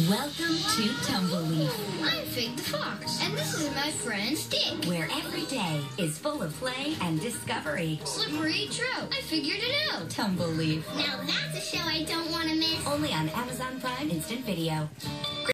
Welcome to Tumbleleaf, I'm Fig the Fox, and this is my friend Stick, where every day is full of play and discovery. Slippery Trout, I figured it out. Tumbleleaf, Now that's a show I don't want to miss. only on Amazon Prime Instant Video.